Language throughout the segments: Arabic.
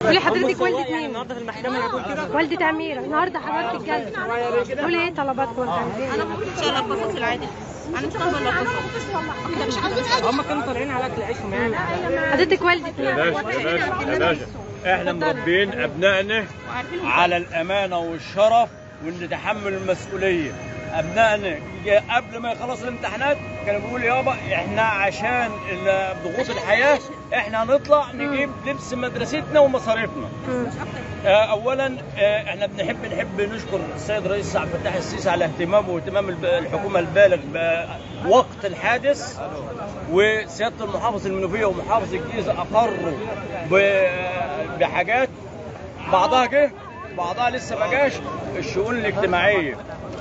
قولي حضرتك والدة مين؟ النهارده في المحكمه هتقول كده؟ والدة أميرة. النهارده حضرتك الجلسة، قولي ايه طلباتكم؟ انا ما كنتش اقرا القصص العادي، انا مش عايزه اقرا القصص. انت مش عاوزين حاجه؟ هم كانوا طالعين على اكل عيشهم يعني. حضرتك والدة مين؟ يا باشا احنا مربيين ابنائنا على الامانه والشرف ونتحمل المسؤوليه. ابنائنا قبل ما يخلصوا الامتحانات كانوا بيقولوا يابا احنا عشان ضغوط الحياه احنا هنطلع نجيب لبس مدرستنا ومصاريفنا. اولا احنا بنحب نشكر السيد رئيس عبد الفتاح السيسي على اهتمامه واهتمام الحكومه البالغ بوقت الحادث، وسياده المحافظ المنوفيه ومحافظ الجيزه اقروا بحاجات، بعضها جه بعضها لسه ما جاش. الشؤون الاجتماعيه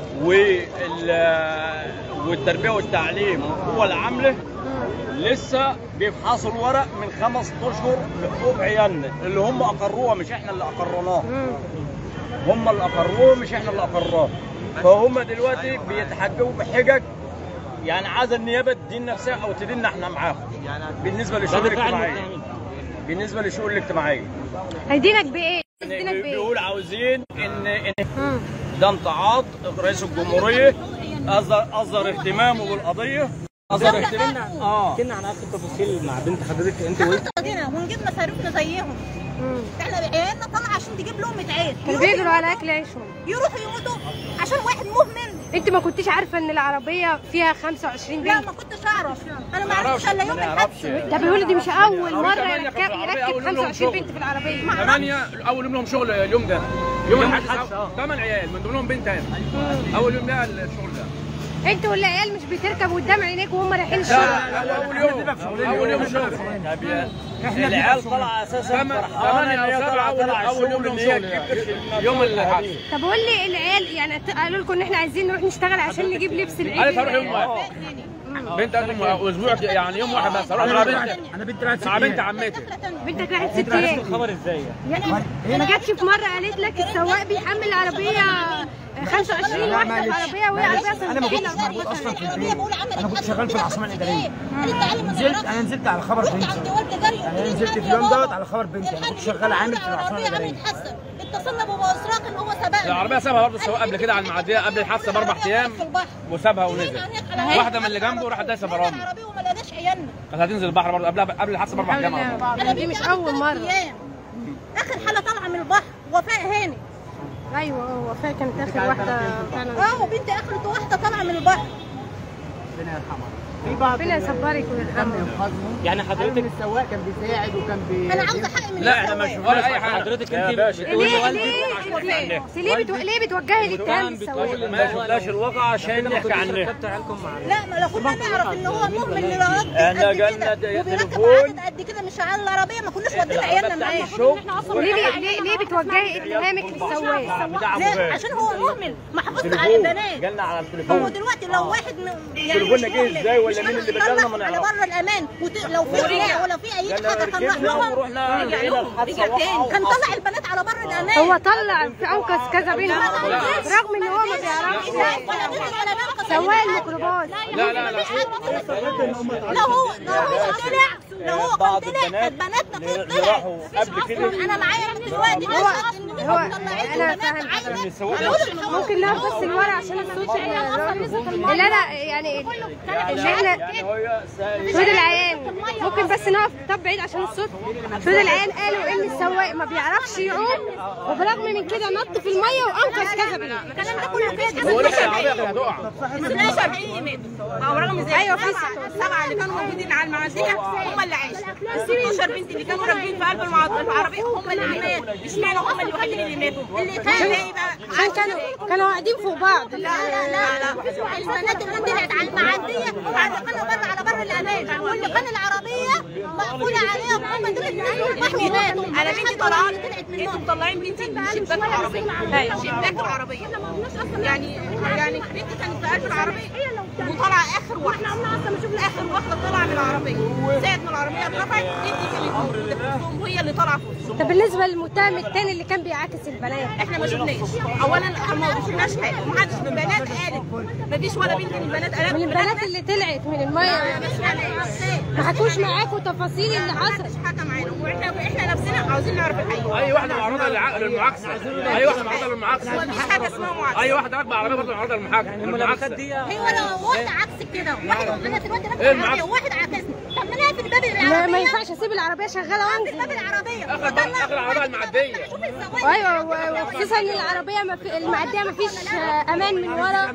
والتربيه والتعليم والقوى العامله لسه بيفحصوا الورق من 5 اشهر لحقوق عيالنا اللي هم اقروها، مش احنا اللي اقرناه. هم اللي اقروه مش احنا اللي اقرناه. فهم دلوقتي بيتحججوا بحجج يعني عايزه النيابه تدين نفسها او تديننا احنا معاهم. بالنسبه للشؤون الاجتماعيه هيدينك بايه؟ بيقول عاوزين ان ده امتعاض رئيس الجمهوريه اصدر اهتمامه بالقضيه، اصدر اهتمامنا. كنا عن اخر تفاصيل مع بنت حضرتك انت ونجيب مصاريفنا زيهم. احنا عيالنا طالعه عشان تجيب لهم عيش، كانوا بيجروا على اكل عيشهم، يروحوا يموتوا عشان واحد مهمل. انت ما كنتش عارفه ان العربيه فيها 25 بنت؟ لا ما كنتش اعرف، انا ما اعرفش الا يوم الحادثه. ده بيقولوا دي مش اول مره يركب 25 بنت في العربيه. 8 اول يوم لهم شغل اليوم ده، يوم الحادث 8 عيال من ضمنهم بنت انا. اول يوم ده الشغل ده. انتوا والعيال مش بتركبوا قدام عينيك وهم رايحين الشغل؟ لا اول يوم الشغل. العيال طالعه اساسا 8 او 7 اول يوم لهم شغل يوم الحادث. طب قول لي العيال يعني قالوا لكم ان احنا عايزين نروح نشتغل عشان نجيب لبس العيد؟ قالت هروح يوم واحد. بنت اسبوع يعني يوم واحد بس اروح مع بنت. انا بنت راحت مع بنت عمتي. بنتك راحت 6 ايام. الخبر ازاي يعني ما جاتش في مره قالت لك السواق بيحمل العربيه 25 واحده في العربيه وهي عربيه؟ انا ما كنتش موجود اصلا في البيت، انا كنت شغال في العاصمه الاداريه. انا نزلت على خبر بنتي، يعني انا نزلت في اليوم دوت على خبر بنتي. انا كنت شغال عامل في العاصمه الاداريه. اتصلنا بابا اسراق ان هو سبقنا. العربيه سابها برضه السواق قبل كده على المعديه قبل الحادثه ب4 ايام وسابها ونزل. واحده من اللي جنبه راحت دايسه فرامل. العربيه وما لقيناش عيالنا. كانت هتنزل البحر برضه قبل الحادثه ب4 ايام. انا دي مش اول مره. اخر حاله طالعه من البحر وفاء هاني. ايوه وفاء كانت اخر واحده فعلا. وبنتي اخر واحده طالعه من البحر. ربنا يرحمها. ربنا يصبرك ويرحمها. يعني حضرتك السواق كان بيساعد وكان انا عاوزه حق من لا احنا مش ولا اي حاجه. حضرتك انت بتقولي ليه بتوجهي الاتهام للسواق؟ ما شفناش الواقع عشان نحكي عنه. لا ما لو كنا نعرف ان هو مهمل للراجل احنا جالنا تليفون قد كده مش على العربيه ما كناش ودينا عيالنا معاه. ليه بتوجهي اتهامك للسواق؟ عشان هو مهمل ما حافظش على البنات. جالنا على التليفون. هو دلوقتي لو واحد تليفوننا جه ازاي ولا مين اللي بلغنا ما نعرفش. على بر الامان لو في سلاح ولا في اي حاجه كان راح لهم كان طلع البنات على بر الامان. هو طلع في انقذ كذا بنت رغم ان هو ما بيعرفش سواق الميكروباص. لا لو هو كان طلع بناتنا راحوا قبل كده. انا معايا من دلوقتي هو انا فاهم. ممكن ناخد بس الورق عشان الصوت. لا يعني اللي احنا سود العيان ممكن بس نقف طب بعيد عشان الصوت. سود العيان قالوا ان السواق ما بيعرفش يعوم وبرغم من كده نط في الميه وانقذ كذا بنت. الكلام ده كله كده. هو لسه العربيه كانت هتقع. 12 ماتوا رغم ذلك. ايوه في 7 اللي كانوا موجودين على المعديه هم اللي عاشوا. ال 16 بنت اللي كانوا راكبين في قلب العربيه هم اللي ماتوا. اشمعنى هم الوحيدين اللي ماتوا؟ اللي كان ايه بقى؟ عشان كانوا قاعدين فوق بعض. لا البنات اللي طلعت على المعديه كانوا بره على بر الامان واللي كان العربيه مقفوله عليهم هم دول اللي ماتوا. انا بنتي طلعت انتوا مطلعين بنتي من شباك العربيه. شباك العربيه يعني بنتي كانت في قلب العربيه وطلع اخر واحده طالعه من العربيه. ساعه ما العربيه اترفعت بنتي كانت وهي اللي طالعه فوق. طب بالنسبه للمتهم الثاني اللي كان بيعاكس البنات احنا ما شفناش. اولا ما شفناش حاجه ومحدش من البنات قالت ما فيش ولا بنت من البنات قالت. من البنات اللي طلعت من الميه ما حكوش معاكوا تفاصيل اللي حصل؟ معانا، واحنا نفسنا عاوزين نعرف الحقيقه. اي واحده معرضه للمعاكسه، اي واحده معرضه للمعاكسه، مفيش حاجه اسمها معاكسه. اي واحده راكبه عربيه برضه معرضه للمعاكسه هي لو واحده عكس كده، انا دلوقتي راكبه عربيه وواحد عكسني، طب ما انا اقفل باب العربيه. ما ينفعش اسيب العربيه شغاله اقفل باب العربيه، اخر العربيه المعديه. ايوه، وخصوصا ان العربيه المعديه ما فيش امان من ورا.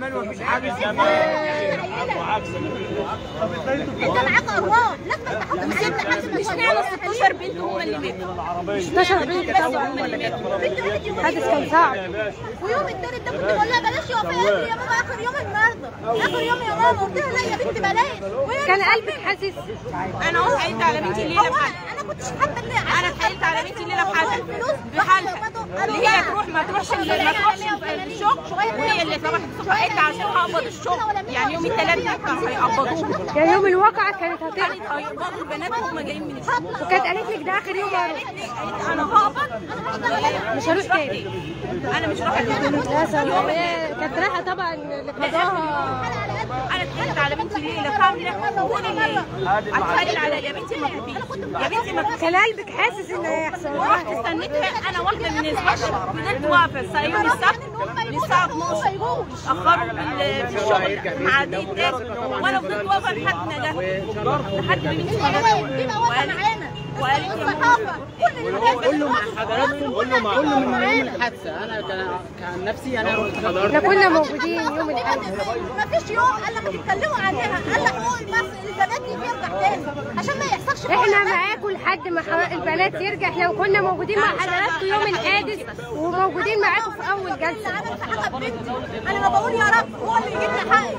انت معاك ارواح لازم تحط مش معنى 16 بنت هم اللي ماتوا. 16 بنت طبعا حادث كان صعب. ويوم التالت ده كنت بقول لها بلاش يا بابا، يا بابا اخر يوم النهارده، اخر يوم يا ماما. قلت لها لا يا بنتي بلاش. كان قلبك حاسس؟ انا اتحايلت على بنتي الليله بحالها. انا كنتش حابه ان انا اتحايلت على بنتي الليله بحالها اللي هي تروح ما تروحش الشغل، وهي اللي صباح الصبح قالت عشان هقبض الشغل. يعني يوم الثلاث ده كانوا هيقبضوه، يعني يوم الواقعه كانت هيقبضوا البنات وهم جايين من الشغل. وكانت قالت لك ده اخر يوم انا هقبض، مش هروح تاني. انا مش رايحه كانت رايحه طبعا لقضاها. انا اتحايلت على بنتي ليله كامله طول الليل، اتحايل عليها يا بنتي ما تخافيش، يا بنتي ما تخافيش. كان قلبك حاسس ان هيحصل؟ رحت استنيتها، انا واحده من الناس فضلت واقفه يوم السبت للساعه 12 اخروا في الشغل مع دي وانا فضلت واقفه لحد ما جت، لحد ما بنتي وقالت الصحافه كله مع حضراتكم، كله من يوم الحادثه. انا كان نفسي انا رحت حضرتك، احنا كنا موجودين يوم الحادثه. مفيش يوم الا ما تتكلموا عنها، قال لك حقوق البنات يرجع تاني عشان ما يحصلش. احنا معاكم لحد ما البنات يرجع. احنا كنا موجودين مع حضراتكم يوم الحادث وموجودين معاكم في اول جلسه. انا في حق بنتي، انا ما بقول يا رب هو اللي يجيب لي حقي.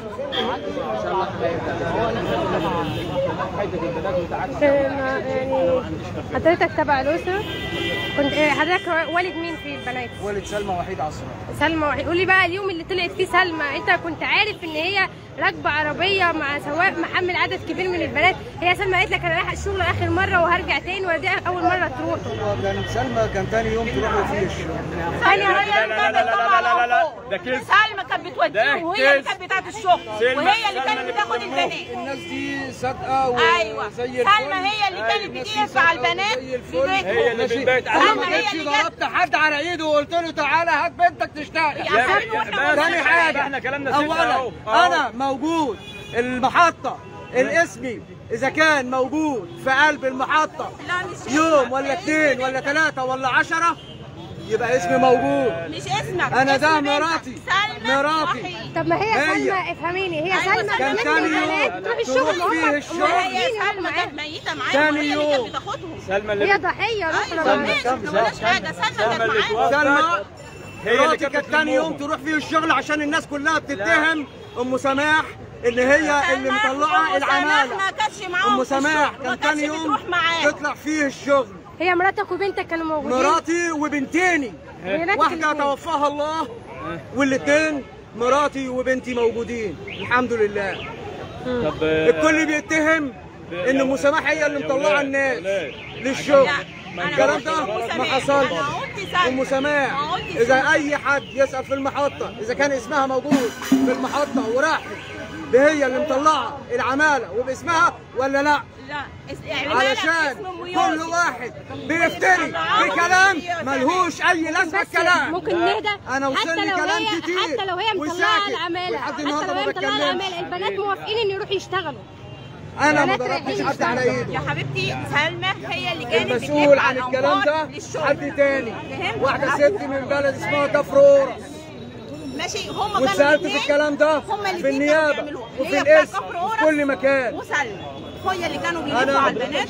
يعني حضرتك تبع الاسره، كنت حضرتك والد مين في البنات؟ والد سلمى وحيد عصران. سلمى وحيد. قولي بقى اليوم اللي طلعت فيه سلمى، انت كنت عارف ان هي راكبه عربيه مع سواق محمل عدد كبير من البنات؟ هي سلمى قالت لك انا رايحه الشغل اخر مره وهرجع تاني، ولا دي اول مره تروح؟ كان سلمى كان تاني يوم تروح فيه الشغل. ثانيه هي لا ده كده سلمى كانت بتوديه، وهي اللي كانت بتاعت الشغل، وهي اللي كانت بتاخد البنات. الناس دي صادقه ايوه سلمى هي اللي كانت بتقف على البنات في بيتهم. هي اللي بالبيت. انا ما كنتش ضربت حد على ايده وقلت له تعالى هات بنتك تشتغل. ثاني حاجه، احنا كلامنا اولا انا موجود المحطه الاسمي، اذا كان موجود في قلب المحطه يوم ولا 2 ولا 3 ولا 10 يبقى اسمي موجود. مش اسمك، انا ده مراتي. مراتي. طب ما هي سلمى افهميني، هي سلمى كان تاني يوم تروح الشغل فيه الشغل. هي سلمى كانت ميته معاهم، تاني هي اللي يوم. كانت بتاخدهم. سلمى هي ضحيه اخرى. مالهاش حاجه، سلمى كانت معاهم. سلمى مراتي كانت تاني يوم تروح فيه الشغل عشان الناس كلها بتتهم ام سماح ان هي اللي مطلعه العماله. ما كانتش معاهم. ام سماح كان تاني يوم تطلع فيه الشغل. هي مراتك وبنتك كانوا موجودين؟ مراتي وبنتيني، واحده توفاها الله، والاثنين مراتي وبنتي موجودين الحمد لله. طب الكل بيتهم ان ام سماح هي اللي مطلعه الناس للشغل. الكلام ده ما حصلش. ام سماح اذا اي حد يسال في المحطه اذا كان اسمها موجود في المحطه وراحت هي اللي مطلعه العماله وباسمها ولا لا؟ لا، علشان كل واحد بيفتري بكلام ملهوش اي لازمه. الكلام ممكن نهدى. انا وصلني كلام كتير حتى لو هي مطلعه العماله، حتى لو هي مطلعه العماله، البنات موافقين ان يروحوا يشتغلوا. انا ما ضربتش حد على ايده. يا حبيبتي سلمى هي اللي كانت المسؤول عن الكلام ده حد تاني، واحده ست من بلد اسمها كفر قورس. ماشي، هم كانوا واتسالت في الكلام ده في النيابه وفي الاسم وفي كل مكان. وسلمى هي اللي كانوا بيلفوا على البنات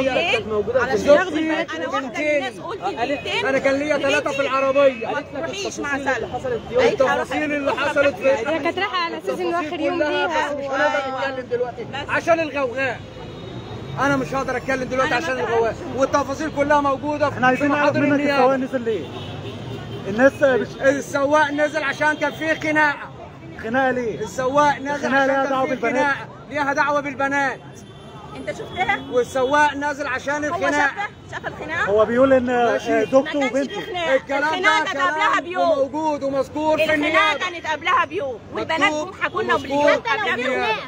علشان ياخدوا البنات. انا واحده من الناس قلت البنتين، انا كان ليا 3 في العربيه. ما تروحيش مع سلمى. التفاصيل اللي حصلت في هي كانت رايحه على اساس انه اخر يوم ليها. انا بتكلم دلوقتي عشان الغوغاء. انا مش هقدر اتكلم دلوقتي عشان الغوغاء، والتفاصيل كلها موجوده. احنا عايزين نعرف منك السواق نزل ليه؟ الناس السواق نزل عشان كان فيه خناقه. خناقه ليه؟ السواق نزل عشان كان فيه خناقه ليها دعوه بالبنات. انت شفتها؟ والسواق نازل عشان الخناقه. شاف الخناقه؟ هو بيقول ان زوجته وبنته. الكلام ده كانت قبلها بيوم موجود ومذكور في النيابه. الخناقه كانت قبلها بيوم، والبنات جم حكوا لنا باليوم قبلها بيوم. حتى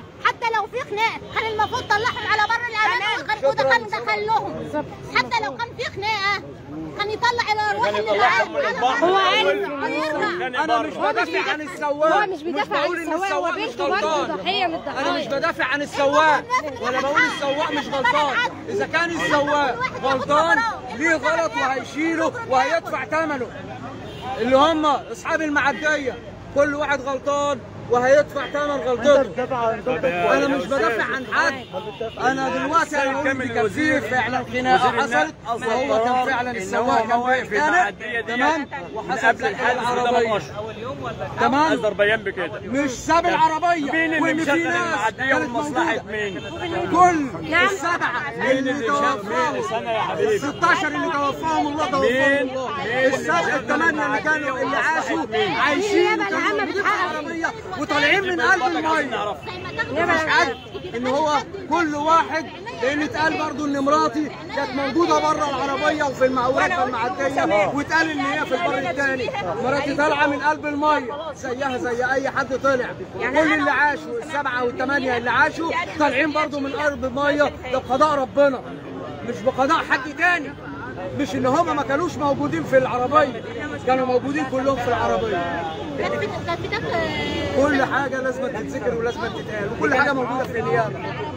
حتى لو في خناقه كان المفروض طلعهم على بر الامان وكان دخلهم. حتى لو كان في خناقه كان يطلع الارواح اللي معاه. هو عارف انا مش بدافع عن السواق، هو مش بيدافع عن السواق، هو بنته برضه ضحيه من الضحايا. انا مش بدافع عن السواق ولا بقول السواق مش غلطان. اذا كان السواق غلطان ليه غلط وهيشيله وهيدفع ثمنه. اللي هم اصحاب المعديه كل واحد غلطان وهيدفع ثمن غلطته. انا مش بدافع عن حد. انا دلوقتي انا بقول ان كان في فعلا خناقه حصلت وهو كان فعلا السواق كان واقف تمام وحصل الحادث العربيه تمام اذربيجان بكده مش ساب العربيه مين اللي وان في مشغل ناس المعديه ومصلحه مين؟ كل السبعه اللي مين استنى يا حبيبي 16 اللي توفاهم الله توفاهم الله. السبعه الثمانيه اللي كانوا اللي عاشوا عايشين العربيه وطالعين من قلب الميه. مفيش حد ان هو كل واحد، لان اتقال برضه ان مراتي كانت موجوده بره العربيه وفي المقاولات والمعديه واتقال ان هي في البر الثاني. مراتي طالعه من قلب الميه زيها زي اي حد طلع. كل اللي عاشوا السبعه والثمانيه اللي عاشوا طالعين برضه من قلب الميه. ده بقضاء ربنا مش بقضاء حد تاني. مش ان هم ما كانوش موجودين في العربيه، كانوا موجودين كلهم في العربيه. كل حاجه لازم تتذكر ولازم تتقال وكل حاجه موجوده في النيابه.